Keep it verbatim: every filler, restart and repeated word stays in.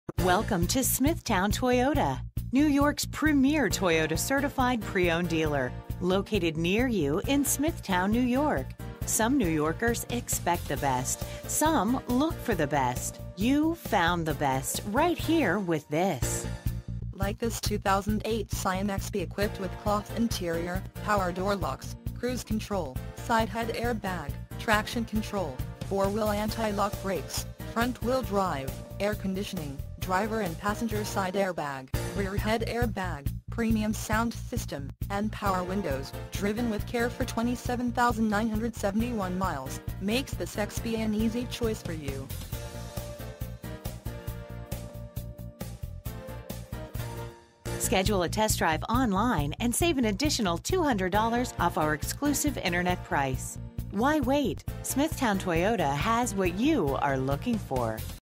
Welcome to Smithtown Toyota, New York's premier Toyota certified pre-owned dealer, located near you in Smithtown, New York. Some New Yorkers expect the best. Some look for the best. You found the best right here with this. Like this two thousand eight Scion X B equipped with cloth interior, power door locks, cruise control, side head airbag, traction control, four-wheel anti-lock brakes, front-wheel drive, air conditioning, driver and passenger side airbag, rear head airbag, premium sound system, and power windows, driven with care for twenty-seven thousand nine hundred seventy-one miles, makes this X B an easy choice for you. Schedule a test drive online and save an additional two hundred dollars off our exclusive internet price. Why wait? Smithtown Toyota has what you are looking for.